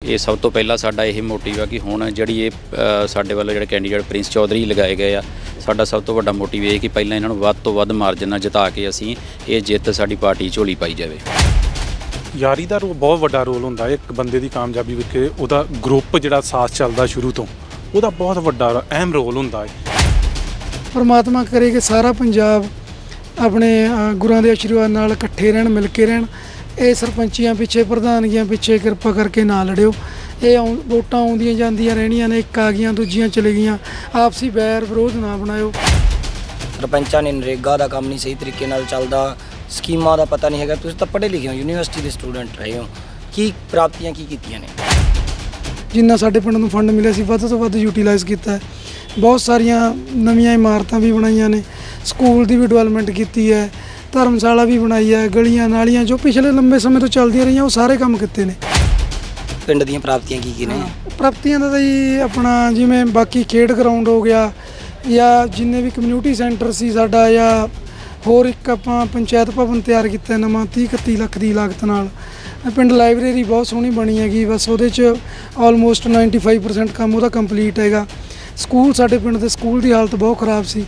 ये सब तो पहला साडा यही मोटिव है कि हुण जिहड़ी ये साडे वाले जिहड़े कैंडीडेट प्रिंस चौधरी लगाए गए आ, साडा सब तो वड्डा मोटिव ये कि पहलां इन्हां नूं वध तो वध मार्जन नाल जिता के असीं ये जिੱਤ साडी पार्टी झोली पाई जावे। यारी का बहुत वड्डा रोल होंदा है एक बंदे की कामयाबी विच, उहदा ग्रुप जिहड़ा साथ चलदा शुरू तो उहदा बहुत वड्डा अहम रोल होंदा है। परमात्मा करे कि सारा पंजाब अपने गुरुआं दे आशीर्वाद नाल इकट्ठे रहण, मिल के रहण। ये सरपंचियां पिछे, प्रधानगियां पिछे कृपा करके ना लड़िओ। ये वोटां आउंदियां जांदियां रहणियां ने, एक आ गईयां दूजियां चले गईयां, आपसी बैर विरोध ना बनाओ। सरपंचां ने नरेगा का काम नहीं सही तरीके नाल चलदा, स्कीमां दा पता नहीं हैगा। तुसीं तां पढ़े लिखे हो, यूनीवर्सिटी के स्टूडेंट रहे हो, की प्राप्तियां की कीतियां ने? जिन्ना साडे पिंड नूं फंड मिले सी वध तो वध यूटिलाइज़ कीता है। बहुत सारियां नवीआं इमारतां भी बनाईयां ने, स्कूल की भी डिवेलपमेंट की है, धर्मशाला भी बनाई है, गलियां नालियां जो पिछले लंबे समय तो चलदियां रहियां वो सारे काम किए ने। पिंड दीयां प्राप्तियां की ने? प्राप्तियां दा जी अपना जिवें बाकी खेड ग्राउंड हो गया या जिन्ने भी कम्यूनिटी सेंटर सी साडा, या होर एक आपां पंचायत भवन तैयार किया नवां 30-31 लाख की लागत नाल। पिंड लाइब्रेरी बहुत सोहनी बनी हैगी, बस उहदे च ऑलमोस्ट 95% काम उहदा कंप्लीट हैगा। स्कूल साडे पिंड दे स्कूल की हालत बहुत खराब सी।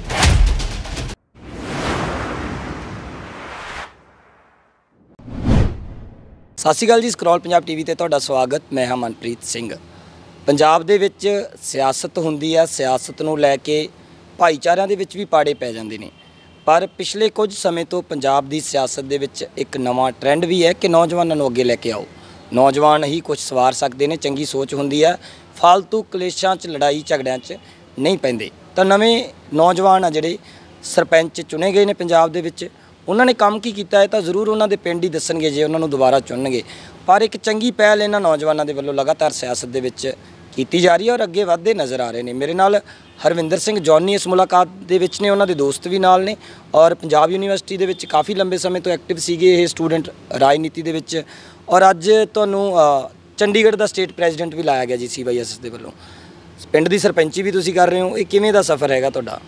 सत श्री अकाल जी, ਸਕਰੋਲ पंजाब टीवी ते तुहाडा स्वागत। मैं हाँ मनप्रीत सिंह। पंजाब दे विच सियासत हुंदी है, सियासत नूं लैके भाईचारिਆਂ ਦੇ ਵਿੱਚ भी पाड़े पै जांदे ने, पर पिछले कुछ समय तो पंजाब की सियासत दे विच एक नवां ट्रेंड भी है कि नौजवानों नूं अगे लैके आओ। नौजवान ही कुछ सवार सकते हैं, चंगी सोच हुंदी है, फालतू कलेशां च लड़ाई झगड़ियां च नहीं पैंदे। तो नवे नौजवान आ जिहड़े सरपंच चुने गए ने पंजाब दे विच, उन्होंने काम की किया है तो जरूर उन्होंने पिंड ही दसणगे जे उन्होंने दोबारा चुनणगे। पर एक चंगी पहल इन्हां नौजवानों के वल्लों लगातार सियासत दे विच कीती जा रही है और अगे वधदे नज़र आ रहे हैं। मेरे नाल हरविंदर सिंह जॉनी इस मुलाकात दे विच ने, उन्होंने दोस्त भी नाल ने और पंजाब यूनीवर्सिटी दे विच काफ़ी लंबे समय तो एक्टिव सीगे ये स्टूडेंट राजनीति दे विच। और अज तुहानूं चंडीगढ़ का स्टेट प्रेजिडेंट भी लाया गया जी CYSS दे वल्लों। पिंड की सरपंची भी तुसीं कर रहे हो, ये किवें दा सफ़र हैगा तुहाडा?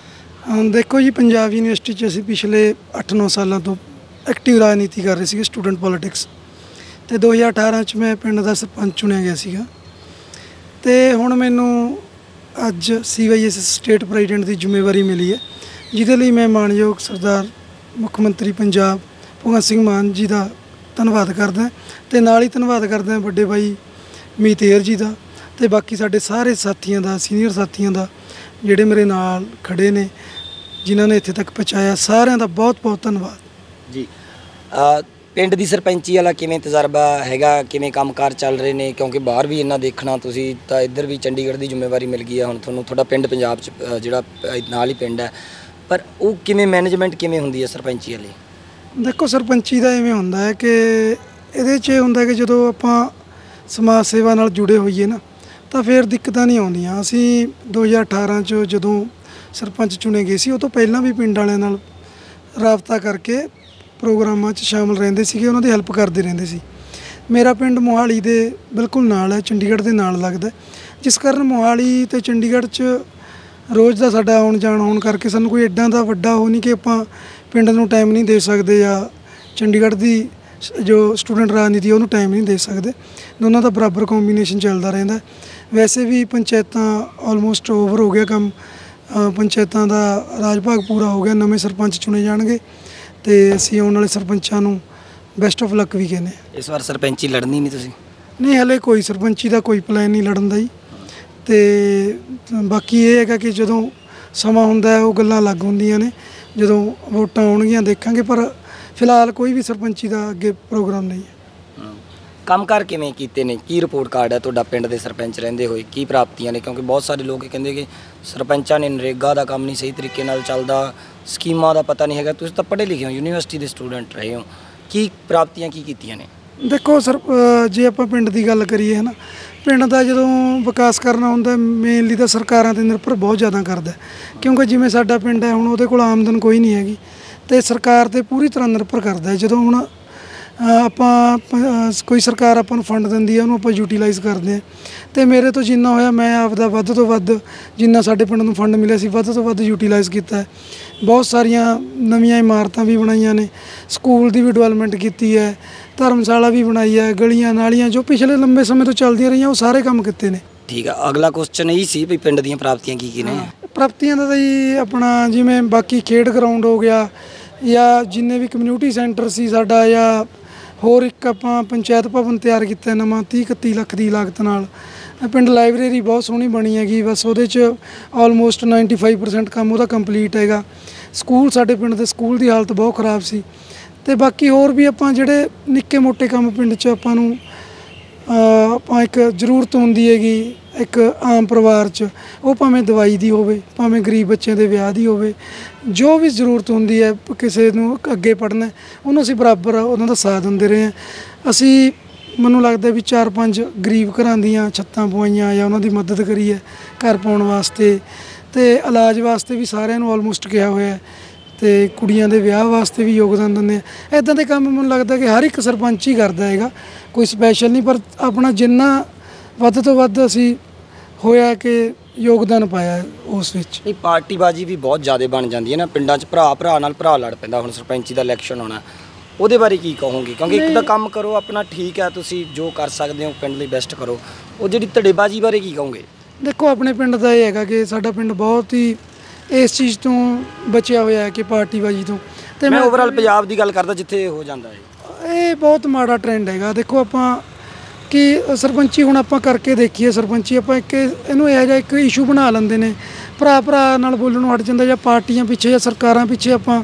देखो जी, पंजाब यूनीवर्सिटी असीं पिछले 8-9 सालों तो एक्टिव राजनीति कर रहे थे, स्टूडेंट पॉलिटिक्स। तो 2018 च मैं पिंड का सरपंच चुनिया गया सीगा। ते हुण मैनूं अज CYSS स्टेट प्रेजिडेंट की जिम्मेवारी मिली है, जिहदे लई मैं मानयोग सरदार मुख्यमंत्री पंजाब भगवंत सिंह मान जी का धन्नवाद करदा ते नाल ही धन्नवाद करदा वड्डे भाई मीत हेर जी का, ते बाकी साडे सारे साथियों का, सीनियर साथियों का जिहड़े मेरे नाल खड़े ने, जिन्होंने इत्थे तक पहुँचाया, सारिਆਂ ਦਾ बहुत-बहुत धन्नवाद जी। पिंड की सरपंची वाला किवें तजर्बा हैगा, किवें कामकार चल रहे हैं? क्योंकि बाहर भी इन्ना देखना, तुसीं तां इधर भी चंडीगढ़ की जिम्मेवारी मिल गई है, हुण तुहानूं तुहाडा पिंड पंजाब च जिहड़ा नाल ही पिंड है, पर वो किवें मैनेजमेंट किवें हुंदी है सरपंची वाली? देखो, सरपंची का इवें हुंदा है कि इहदे च हुंदा कि जदों आपां समाज सेवा नाल जुड़े होईए ना तो फिर दिक्कतां नहीं आउंदियां। असीं 2018 च जदों सरपंच चुने गए सी, उस तो पहलां भी पिंड वालिਆਂ नाल राबता करके प्रोग्रामां च शामिल रहिंदे सीगे, उन्हां दी हैल्प करदे रहिंदे सी। मेरा पिंड मोहाली दे बिल्कुल नाल है, चंडीगढ़ दे नाल लगदा, जिस कारण मोहाली ते चंडीगढ़ च रोज़ दा साडा आउण जाण होण करके सानूं कोई एड्डां दा वड्डा हो नहीं कि आपां पिंड नूं टाइम नहीं दे सकदे या चंडीगढ़ दी जो स्टूडेंट राजनीति उन्होंने टाइम नहीं दे सकते। दोनों का बराबर कॉम्बीनेशन चलता रहता। वैसे भी पंचायतां ऑलमोस्ट ओवर हो गया काम, पंचायतां का राज भाग पूरा हो गया, नवे सरपंच चुने जाणगे तो असीं आउण वाले सरपंचां नूं बेस्ट ऑफ लक भी कहने। इस बार सरपंची लड़नी नहीं तुसीं? नहीं, हले कोई सरपंची का कोई प्लान नहीं लड़न दा जी। तो बाकी ये है कि जदों समा हुंदा है वो गल्लां अलग हुंदियां ने, जदों वोटां आउणगीਆਂ देखांगे, पर फिलहाल कोई भी सरपंची का अगे प्रोग्राम नहीं है। काम कर किवें कीते ने, की रिपोर्ट कार्ड है तुहाडा पिंड दे सरपंच रहिंदे होए, की प्राप्तियां ने? क्योंकि बहुत सारे लोग कहंदे कि सरपंचां ने नरेगा का काम नहीं सही तरीके नाल चलदा, स्कीमां दा पता नहीं हैगा। तुसीं तां पढ़े लिखे हो, यूनीवर्सिटी के स्टूडेंट रहे हो, की प्राप्तियां की कीतियां ने? देखो सर, जे आपां पिंड की गल करिए है ना, पिंड का जदों विकास करना हुंदा मेनली तो सरकारां ते निर्भर बहुत ज़्यादा करदा, क्योंकि जिवें साडा पिंड है हुण उहदे कोल आमदन कोई नहीं हैगी, तो सरकार ते पूरी तरह निर्भर करता है। जदों हुण ਕੋਈ ਸਰਕਾਰ ਆਪਾਂ ਨੂੰ ਫੰਡ ਦਿੰਦੀ ਹੈ, ਉਹਨੂੰ ਆਪਾਂ ਯੂਟੀਲਾਈਜ਼ ਕਰਦੇ ਹਾਂ। ਅਤੇ ਮੇਰੇ ਤੋਂ ਜਿੰਨਾ ਹੋਇਆ ਮੈਂ ਆਪਦਾ ਵੱਧ ਤੋਂ ਵੱਧ ਜਿੰਨਾ ਸਾਡੇ ਪਿੰਡ ਨੂੰ ਫੰਡ ਮਿਲਿਆ ਸੀ ਵੱਧ ਤੋਂ ਵੱਧ ਯੂਟੀਲਾਈਜ਼ ਕੀਤਾ ਹੈ। ਬਹੁਤ ਸਾਰੀਆਂ ਨਵੀਆਂ ਇਮਾਰਤਾਂ ਵੀ ਬਣਾਈਆਂ ਨੇ, ਸਕੂਲ ਦੀ ਵੀ ਡਿਵੈਲਪਮੈਂਟ ਕੀਤੀ ਹੈ, ਧਰਮਸ਼ਾਲਾ ਵੀ ਬਣਾਈ ਹੈ, ਗਲੀਆਂ ਨਾਲੀਆਂ ਜੋ ਪਿਛਲੇ ਲੰਬੇ ਸਮੇਂ ਤੋਂ ਚੱਲਦੀਆਂ ਰਹੀਆਂ ਉਹ ਸਾਰੇ ਕੰਮ ਕੀਤੇ ਨੇ। ਠੀਕ ਆ, ਅਗਲਾ ਕੁਐਸਚਨ ਇਹੀ ਸੀ ਵੀ ਪਿੰਡ ਦੀਆਂ ਪ੍ਰਾਪਤੀਆਂ ਕੀ ਨੇ? ਪ੍ਰਾਪਤੀਆਂ ਦਾ ਤਾਂ ਜੀ ਆਪਣਾ ਜਿਵੇਂ ਬਾਕੀ ਖੇਡ ਗਰਾਊਂਡ ਹੋ ਗਿਆ ਜਾਂ ਜਿੰਨੇ ਵੀ ਕਮਿਊਨਿਟੀ ਸੈਂਟਰ ਸੀ ਸਾਡਾ, ਜਾਂ ਹੋਰ ਇੱਕ ਆਪਾਂ ਪੰਚਾਇਤ ਭਵਨ ਤਿਆਰ ਕੀਤਾ ਨਵਾਂ 30-31 ਲੱਖ ਦੀ ਲਾਗਤ ਨਾਲ। ਪਿੰਡ ਲਾਇਬ੍ਰੇਰੀ ਬਹੁਤ ਸੋਹਣੀ ਬਣੀ ਹੈਗੀ, ਬਸ ਉਹਦੇ 'ਚ ਆਲਮੋਸਟ 95% ਕੰਮ ਉਹਦਾ ਕੰਪਲੀਟ ਹੈਗਾ। ਸਕੂਲ ਸਾਡੇ ਪਿੰਡ ਦੇ ਸਕੂਲ ਦੀ ਹਾਲਤ ਬਹੁਤ ਖ਼ਰਾਬ ਸੀ। ਅਤੇ ਬਾਕੀ ਹੋਰ ਵੀ ਆਪਾਂ ਜਿਹੜੇ ਨਿੱਕੇ ਮੋਟੇ ਕੰਮ ਪਿੰਡ 'ਚ ਆਪਾਂ ਇੱਕ ਜ਼ਰੂਰਤ ਹੁੰਦੀ ਹੈਗੀ ਇੱਕ ਆਮ ਪਰਿਵਾਰ 'ਚ, ਉਹ ਭਾਵੇਂ ਦਵਾਈ ਦੀ ਹੋਵੇ, ਭਾਵੇਂ ਗਰੀਬ ਬੱਚਿਆਂ ਦੇ ਵਿਆਹ ਦੀ ਹੋਵੇ, ਜੋ ਵੀ ਜ਼ਰੂਰਤ ਹੁੰਦੀ ਹੈ ਕਿਸੇ ਨੂੰ ਅੱਗੇ ਪੜ੍ਹਨਾ, ਉਹਨੂੰ ਅਸੀਂ ਬਰਾਬਰ ਉਹਨਾਂ ਦਾ ਸਾਥ ਦਿੰਦੇ ਰਹੇ ਹਾਂ। ਅਸੀਂ ਮੈਨੂੰ ਲੱਗਦਾ ਵੀ 4-5 ਗਰੀਬ ਘਰਾਂ ਦੀਆਂ ਛੱਤਾਂ ਪਵਾਈਆਂ ਜਾਂ ਉਹਨਾਂ ਦੀ ਮਦਦ ਕਰੀ ਹੈ ਘਰ ਪਾਉਣ ਵਾਸਤੇ, ਅਤੇ ਇਲਾਜ ਵਾਸਤੇ ਵੀ ਸਾਰਿਆਂ ਨੂੰ ਆਲਮੋਸਟ ਕਿਹਾ ਹੋਇਆ, ਅਤੇ ਕੁੜੀਆਂ ਦੇ ਵਿਆਹ ਵਾਸਤੇ ਵੀ ਯੋਗਦਾਨ ਦਿੰਦੇ ਆ। ਇੱਦਾਂ ਦੇ ਕੰਮ ਮੈਨੂੰ ਲੱਗਦਾ ਕਿ ਹਰ ਇੱਕ ਸਰਪੰਚ ਹੀ ਕਰਦਾ ਹੈਗਾ, ਕੋਈ ਸਪੈਸ਼ਲ ਨਹੀਂ, ਪਰ ਆਪਣਾ ਜਿੰਨਾ ਵੱਧ ਤੋਂ ਵੱਧ ਅਸੀਂ ਹੋਇਆ ਕਿ ਯੋਗਦਾਨ ਪਾਇਆ ਉਸ ਵਿੱਚ। ਇਹ ਪਾਰਟੀਬਾਜ਼ੀ ਵੀ ਬਹੁਤ ਜ਼ਿਆਦਾ ਬਣ ਜਾਂਦੀ ਹੈ ਨਾ ਪਿੰਡਾਂ 'ਚ, ਭਰਾ ਨਾਲ ਭਰਾ ਲੜ ਪੈਂਦਾ। ਹੁਣ ਸਰਪੰਚੀ ਦਾ ਇਲੈਕਸ਼ਨ ਹੋਣਾ, ਉਹਦੇ ਬਾਰੇ ਕੀ ਕਹੋਗੇ? ਕਿਉਂਕਿ ਇੱਕ ਤਾਂ ਕੰਮ ਕਰੋ ਆਪਣਾ, ਠੀਕ ਹੈ, ਤੁਸੀਂ ਜੋ ਕਰ ਸਕਦੇ ਹੋ ਪਿੰਡ ਲਈ ਬੈਸਟ ਕਰੋ, ਉਹ ਜਿਹੜੀ ਧੜੇਬਾਜ਼ੀ ਬਾਰੇ ਕੀ ਕਹੋਗੇ? ਦੇਖੋ ਆਪਣੇ ਪਿੰਡ ਦਾ ਇਹ ਹੈਗਾ ਕਿ ਸਾਡਾ ਪਿੰਡ ਬਹੁਤ ਹੀ ਇਸ ਚੀਜ਼ ਤੋਂ ਬਚਿਆ ਹੋਇਆ ਹੈ ਕਿ ਪਾਰਟੀਬਾਜ਼ੀ ਤੋਂ। ਅਤੇ ਮੈਂ ਓਵਰਆਲ ਪੰਜਾਬ ਦੀ ਗੱਲ ਕਰਦਾ ਜਿੱਥੇ ਹੋ ਜਾਂਦਾ ਹੈ, ਇਹ ਬਹੁਤ ਮਾੜਾ ਟਰੈਂਡ ਹੈਗਾ। ਦੇਖੋ ਆਪਾਂ ਕਿ ਸਰਪੰਚੀ ਹੁਣ ਆਪਾਂ ਕਰਕੇ ਦੇਖੀਏ, ਸਰਪੰਚੀ ਆਪਾਂ ਇਹਨੂੰ ਇਹੋ ਜਿਹਾ ਇੱਕ ਇਸ਼ੂ ਬਣਾ ਲੈਂਦੇ ਨੇ, ਭਰਾ ਨਾਲ ਬੋਲਣੋਂ ਹਟ ਜਾਂਦਾ, ਜਾਂ ਪਾਰਟੀਆਂ ਪਿੱਛੇ ਜਾਂ ਸਰਕਾਰਾਂ ਪਿੱਛੇ ਆਪਾਂ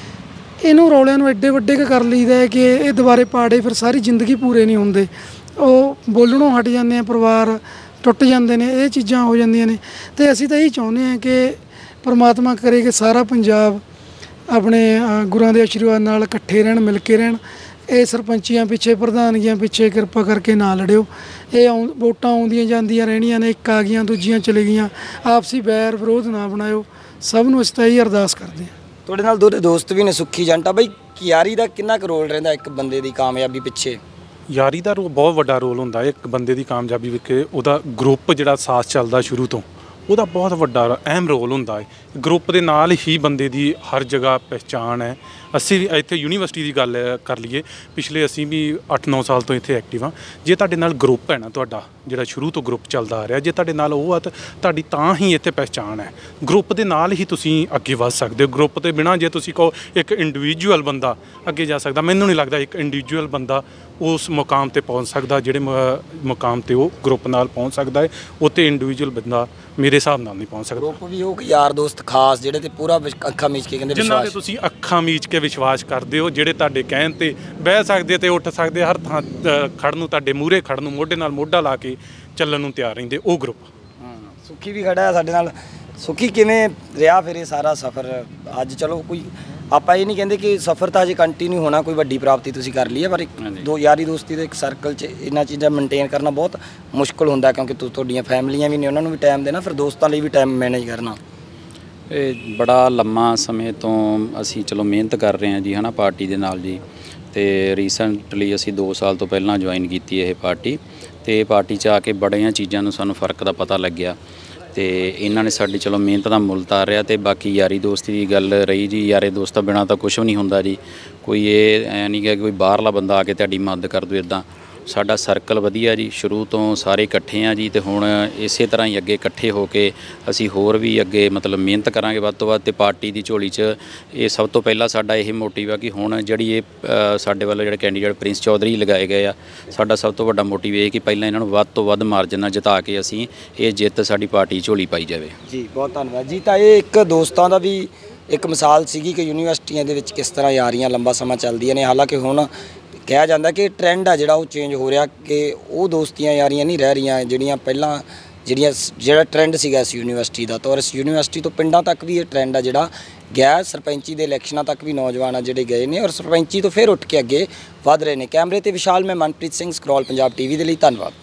ਇਹਨੂੰ ਰੌਲਿਆਂ ਨੂੰ ਐਡੇ ਵੱਡੇ ਕਰ ਲਈਦਾ ਹੈ ਕਿ ਇਹ ਦੁਬਾਰੇ ਪਾੜੇ ਫਿਰ ਸਾਰੀ ਜ਼ਿੰਦਗੀ ਪੂਰੇ ਨਹੀਂ ਹੁੰਦੇ, ਉਹ ਬੋਲਣੋਂ ਹਟ ਜਾਂਦੇ ਆ, ਪਰਿਵਾਰ ਟੁੱਟ ਜਾਂਦੇ ਨੇ, ਇਹ ਚੀਜ਼ਾਂ ਹੋ ਜਾਂਦੀਆਂ ਨੇ। ਅਤੇ ਅਸੀਂ ਤਾਂ ਇਹੀ ਚਾਹੁੰਦੇ ਹਾਂ ਕਿ ਪਰਮਾਤਮਾ ਕਰੇ ਕਿ ਸਾਰਾ ਪੰਜਾਬ ਆਪਣੇ ਗੁਰਾਂ ਦੇ ਆਸ਼ੀਰਵਾਦ ਨਾਲ ਇਕੱਠੇ ਰਹਿਣ, ਮਿਲ ਕੇ ਰਹਿਣ। ਇਹ ਸਰਪੰਚੀਆਂ ਪਿੱਛੇ, ਪ੍ਰਧਾਨਗੀਆਂ ਪਿੱਛੇ ਕਿਰਪਾ ਕਰਕੇ ਨਾ ਲੜਿਓ। ਇਹ ਵੋਟਾਂ ਆਉਂਦੀਆਂ ਜਾਂਦੀਆਂ ਰਹਿਣੀਆਂ ਨੇ, ਇੱਕ ਆ ਗਈਆਂ ਦੂਜੀਆਂ ਚਲੇ ਗਈਆਂ, ਆਪਸੀ ਵੈਰ ਵਿਰੋਧ ਨਾ ਬਣਾਇਓ। ਸਭ ਨੂੰ ਅਸੀਂ ਤਾਂ ਇਹੀ ਅਰਦਾਸ ਕਰਦੇ ਹਾਂ। ਤੁਹਾਡੇ ਨਾਲ ਦੋ ਦੋਸਤ ਵੀ ਨੇ, ਸੁੱਖੀ ਜੰਟਾ ਬਈ, ਯਾਰੀ ਦਾ ਕਿੰਨਾ ਕੁ ਰੋਲ ਰਹਿੰਦਾ ਇੱਕ ਬੰਦੇ ਦੀ ਕਾਮਯਾਬੀ ਪਿੱਛੇ? ਯਾਰੀ ਦਾ ਬਹੁਤ ਵੱਡਾ ਰੋਲ ਹੁੰਦਾ ਇੱਕ ਬੰਦੇ ਦੀ ਕਾਮਯਾਬੀ ਵਿੱਚ। ਉਹਦਾ ਗਰੁੱਪ ਜਿਹੜਾ ਸਾਥ ਚੱਲਦਾ ਸ਼ੁਰੂ ਤੋਂ, ਉਹਦਾ ਬਹੁਤ ਵੱਡਾ ਅਹਿਮ ਰੋਲ ਹੁੰਦਾ ਹੈ। ਗਰੁੱਪ ਦੇ ਨਾਲ ਹੀ ਬੰਦੇ ਦੀ ਹਰ ਜਗ੍ਹਾ ਪਹਿਚਾਣ ਹੈ। ਅਸੀਂ ਵੀ ਇੱਥੇ ਯੂਨੀਵਰਸਿਟੀ ਦੀ ਗੱਲ ਕਰ ਲਈਏ, ਪਿਛਲੇ ਅਸੀਂ ਵੀ 8-9 ਸਾਲ ਤੋਂ ਇੱਥੇ ਐਕਟਿਵ ਹਾਂ। ਜੇ ਤੁਹਾਡੇ ਨਾਲ ਗਰੁੱਪ ਹੈ ਨਾ, ਤੁਹਾਡਾ ਜਿਹੜਾ ਸ਼ੁਰੂ ਤੋਂ ਗਰੁੱਪ ਚੱਲਦਾ ਆ ਰਿਹਾ, ਜੇ ਤੁਹਾਡੇ ਨਾਲ ਉਹ ਆ ਤਾਂ ਤੁਹਾਡੀ ਤਾਂ ਹੀ ਇੱਥੇ ਪਹਿਚਾਣ ਹੈ। ਗਰੁੱਪ ਦੇ ਨਾਲ ਹੀ ਤੁਸੀਂ ਅੱਗੇ ਵੱਧ ਸਕਦੇ ਹੋ। ਗਰੁੱਪ ਦੇ ਬਿਨਾਂ ਜੇ ਤੁਸੀਂ ਕਹੋ ਇੱਕ ਇੰਡੀਵਿਜੂਅਲ ਬੰਦਾ ਅੱਗੇ ਜਾ ਸਕਦਾ, ਮੈਨੂੰ ਨਹੀਂ ਲੱਗਦਾ ਇੱਕ ਇੰਡੀਵਿਜੂਅਲ ਬੰਦਾ ਉਸ ਮੁਕਾਮ 'ਤੇ ਪਹੁੰਚ ਸਕਦਾ ਜਿਹੜੇ ਮੁਕਾਮ 'ਤੇ ਉਹ ਗਰੁੱਪ ਨਾਲ ਪਹੁੰਚ ਸਕਦਾ ਹੈ। ਉੱਥੇ ਇੰਡੀਵਿਜੂਅਲ ਬੰਦਾ ਮੇਰੇ ਹਿਸਾਬ ਨਾਲ ਨਹੀਂ ਪਹੁੰਚ ਸਕਦਾ। ਗਰੁੱਪ ਵੀ ਉਹ ਯਾਰ ਦੋਸਤ ਖਾਸ ਜਿਹੜੇ ਤੇ ਪੂਰਾ ਅੱਖਾਂ ਮੀਚ ਕੇ ਕਹਿੰਦੇ ਜਿਨ੍ਹਾਂ 'ਤੇ ਤੁਸੀਂ ਅੱਖਾਂ ਮੀਚ ਕੇ ਵਿਸ਼ਵਾਸ ਕਰਦੇ ਹੋ, ਜਿਹੜੇ ਤੁਹਾਡੇ ਕਹਿਣ 'ਤੇ ਬਹਿ ਸਕਦੇ ਤੇ ਉੱਠ ਸਕਦੇ, ਹਰ ਥਾਂ ਖੜ੍ਹਨ ਨੂੰ, ਤੁਹਾਡੇ ਮੂਹਰੇ ਖੜ੍ਹਨ ਨੂੰ, ਮੋਢੇ ਨਾਲ ਮੋਢਾ ਲਾ ਕੇ ਚੱਲਣ ਨੂੰ ਤਿਆਰ ਰਹਿੰਦੇ, ਉਹ ਗਰੁੱਪ। ਸੁੱਖੀ ਵੀ ਖੜਾ ਹੈ ਸਾਡੇ ਨਾਲ। ਸੁੱਖੀ, ਕਿਵੇਂ ਰਿਹਾ ਫਿਰ ਇਹ ਸਾਰਾ ਸਫ਼ਰ? ਅੱਜ ਚਲੋ ਕੋਈ ਆਪਾਂ ਇਹ ਨਹੀਂ ਕਹਿੰਦੇ ਕਿ ਸਫ਼ਰ ਤਾਂ ਅਜੇ ਕੰਟੀਨਿਊ ਹੋਣਾ, ਕੋਈ ਵੱਡੀ ਪ੍ਰਾਪਤੀ ਤੁਸੀਂ ਕਰ ਲਈ ਹੈ, ਪਰ ਦੋ ਯਾਰੀ ਦੋਸਤੀ ਦੇ ਇੱਕ ਸਰਕਲ 'ਚ ਇਹਨਾਂ ਚੀਜ਼ਾਂ ਮੇਨਟੇਨ ਕਰਨਾ ਬਹੁਤ ਮੁਸ਼ਕਿਲ ਹੁੰਦਾ, ਕਿਉਂਕਿ ਤੁਹਾਡੀਆਂ ਫੈਮਲੀਆਂ ਵੀ ਨੇ, ਉਹਨਾਂ ਨੂੰ ਵੀ ਟਾਈਮ ਦੇਣਾ, ਫਿਰ ਦੋਸਤਾਂ ਲਈ ਵੀ ਟਾਈਮ ਮੈਨੇਜ ਕਰਨਾ। ਇਹ ਬੜਾ ਲੰਮਾ ਸਮੇਂ ਤੋਂ ਅਸੀਂ ਚਲੋ ਮਿਹਨਤ ਕਰ ਰਹੇ ਹਾਂ ਜੀ, ਹੈ ਨਾ, ਪਾਰਟੀ ਦੇ ਨਾਲ ਜੀ। ਅਤੇ ਰੀਸੈਂਟਲੀ ਅਸੀਂ 2 ਸਾਲ ਤੋਂ ਪਹਿਲਾਂ ਜੁਆਇਨ ਕੀਤੀ ਇਹ ਪਾਰਟੀ, ਅਤੇ ਪਾਰਟੀ 'ਚ ਆ ਕੇ ਬੜੀਆਂ ਚੀਜ਼ਾਂ ਨੂੰ ਸਾਨੂੰ ਫ਼ਰਕ ਦਾ ਪਤਾ ਲੱਗਿਆ, ਅਤੇ ਇਹਨਾਂ ਨੇ ਸਾਡੀ ਚਲੋ ਮਿਹਨਤ ਦਾ ਮੁੱਲ ਤਾਰਿਆ। ਅਤੇ ਬਾਕੀ ਯਾਰੀ ਦੋਸਤੀ ਦੀ ਗੱਲ ਰਹੀ ਜੀ, ਯਾਰੇ ਦੋਸਤਾਂ ਬਿਨਾਂ ਤਾਂ ਕੁਛ ਵੀ ਨਹੀਂ ਹੁੰਦਾ ਜੀ। ਕੋਈ ਇਹ ਐਂ ਨਹੀਂ ਕਿ ਕੋਈ ਬਾਹਰਲਾ ਬੰਦਾ ਆ ਕੇ ਤੁਹਾਡੀ ਮਦਦ ਕਰ ਦੂ, ਇੱਦਾਂ ਸਾਡਾ ਸਰਕਲ ਵਧੀਆ ਜੀ, ਸ਼ੁਰੂ ਤੋਂ ਸਾਰੇ ਇਕੱਠੇ ਆ ਜੀ। ਅਤੇ ਹੁਣ ਇਸੇ ਤਰ੍ਹਾਂ ਹੀ ਅੱਗੇ ਇਕੱਠੇ ਹੋ ਕੇ ਅਸੀਂ ਹੋਰ ਵੀ ਅੱਗੇ ਮਤਲਬ ਮਿਹਨਤ ਕਰਾਂਗੇ ਵੱਧ ਤੋਂ ਵੱਧ। ਅਤੇ ਪਾਰਟੀ ਦੀ ਝੋਲੀ 'ਚ ਇਹ ਸਭ ਤੋਂ ਪਹਿਲਾਂ ਸਾਡਾ ਇਹ ਮੋਟਿਵ ਆ ਕਿ ਹੁਣ ਜਿਹੜੀ ਇਹ ਸਾਡੇ ਵੱਲੋਂ ਜਿਹੜੇ ਕੈਂਡੀਡੇਟ ਪ੍ਰਿੰਸ ਚੌਧਰੀ ਲਗਾਏ ਗਏ ਆ, ਸਾਡਾ ਸਭ ਤੋਂ ਵੱਡਾ ਮੋਟਿਵ ਇਹ ਕਿ ਪਹਿਲਾਂ ਇਹਨਾਂ ਨੂੰ ਵੱਧ ਤੋਂ ਵੱਧ ਮਾਰਜਨ ਨਾਲ ਜਿਤਾ ਕੇ ਅਸੀਂ ਇਹ ਜਿੱਤ ਸਾਡੀ ਪਾਰਟੀ ਝੋਲੀ ਪਾਈ ਜਾਵੇ ਜੀ। ਬਹੁਤ ਧੰਨਵਾਦ ਜੀ। ਤਾਂ ਇਹ ਇੱਕ ਦੋਸਤਾਂ ਦਾ ਵੀ ਇੱਕ ਮਿਸਾਲ ਸੀਗੀ ਕਿ ਯੂਨੀਵਰਸਿਟੀਆਂ ਦੇ ਵਿੱਚ ਕਿਸ ਤਰ੍ਹਾਂ ਯਾਰੀਆਂ ਲੰਬਾ ਸਮਾਂ ਚੱਲਦੀਆਂ ਨੇ। ਹਾਲਾਂਕਿ ਹੁਣ ਕਿਹਾ ਜਾਂਦਾ ਕਿ ਟਰੈਂਡ ਆ ਜਿਹੜਾ ਉਹ ਚੇਂਜ ਹੋ ਰਿਹਾ, ਕਿ ਉਹ ਦੋਸਤੀਆਂ ਯਾਰੀਆਂ ਨਹੀਂ ਰਹਿ ਰਹੀਆਂ ਜਿਹੜੀਆਂ ਪਹਿਲਾਂ, ਜਿਹੜਾ ਟਰੈਂਡ ਸੀਗਾ ਇਸ ਯੂਨੀਵਰਸਿਟੀ ਦਾ। ਤਾਂ ਇਸ ਯੂਨੀਵਰਸਿਟੀ ਤੋਂ ਪਿੰਡਾਂ ਤੱਕ ਵੀ ਇਹ ਟਰੈਂਡ ਆ ਜਿਹੜਾ ਗਿਆ, ਸਰਪੰਚੀ ਦੇ ਇਲੈਕਸ਼ਨਾਂ ਤੱਕ ਵੀ ਨੌਜਵਾਨ ਆ ਜਿਹੜੇ ਗਏ ਨੇ, ਔਰ ਸਰਪੰਚੀ ਤੋਂ ਫਿਰ ਉੱਠ ਕੇ ਅੱਗੇ ਵਧ ਰਹੇ ਨੇ। ਕੈਮਰੇ ਤੇ ਵਿਸ਼ਾਲ, ਮੈਂ ਮਨਪ੍ਰੀਤ ਸਿੰਘ, ਸਕਰੋਲ ਪੰਜਾਬ ਟੀਵੀ ਦੇ ਲਈ। ਧੰਨਵਾਦ।